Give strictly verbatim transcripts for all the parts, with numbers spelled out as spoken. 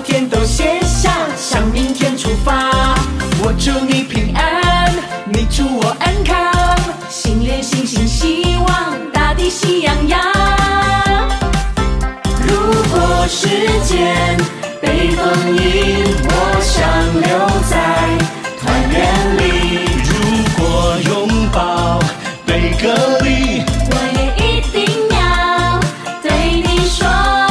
天都写下，向明天出发。我祝你平安，你祝我安康，心连心，心希望，大地喜洋洋。如果时间被封印，我想留在团圆里。 如果拥抱被隔离， 我也一定要对你说，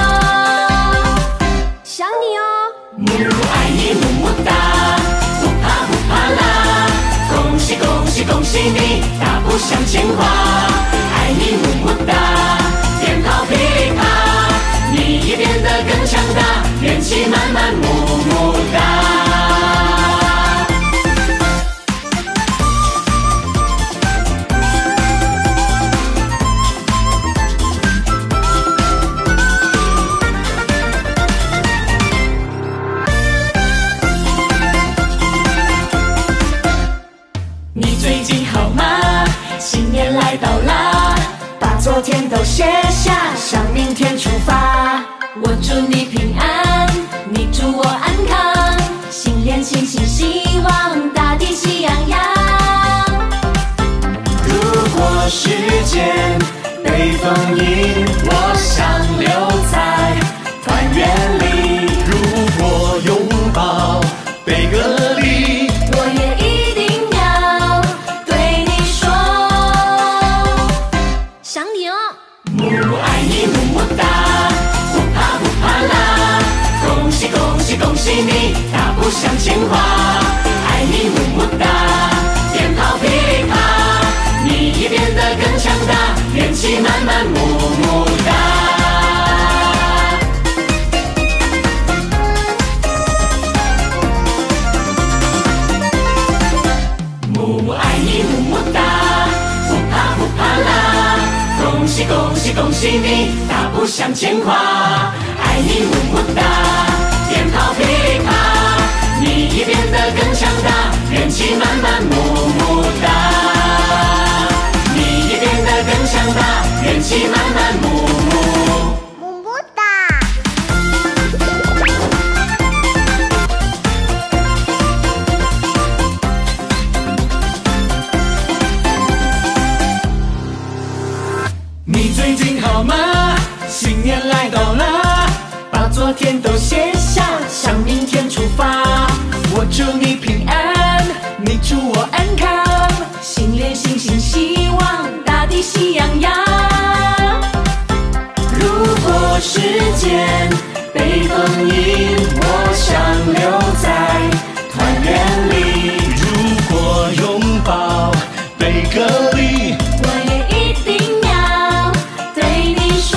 想你哦。木爱你么么哒，不怕不怕啦，恭喜恭喜恭喜你，大步向前滑。爱你么么哒，鞭炮噼里啪，你也变得更强大，元气满满么么哒。你最近好吗？新年来到啦，把昨天都写下，向明天出发。我祝你平安，你祝我安康，心连心，心希望，大地喜洋洋。如果时间被封印，我想留在团圆里。 如果拥抱被隔离， 我也一定要对你说，想你哦。木爱你么么哒，不怕不怕啦，恭喜恭喜恭喜你，大步向前滑。爱你么么哒，鞭炮噼里啪，你也变得更强大，元气满满么么哒。木爱你么么哒，不怕不怕啦，恭喜恭喜恭喜你，大步向前跨。爱你么么哒，鞭炮噼里啪，你也变得更强大，元气满满么么哒。你也变得更强大，元气满满么么么么哒。 你最近好吗？新年来到啦，把昨天都写下，向明天出发。我祝你平安，你祝我安康，心连心，心希望，大地喜洋洋。如果时间被封印，我想留在团圆里。 如果拥抱被隔离， 我也一定要对你说，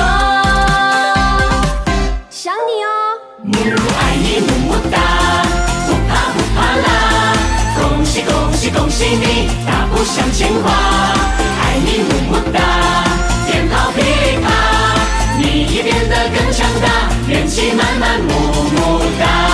想你哦。木爱你么么哒，不怕不怕啦，恭喜恭喜恭喜你，大步向前滑。爱你么么哒，鞭炮噼里啪，你也变得更强大，元气满满么么哒。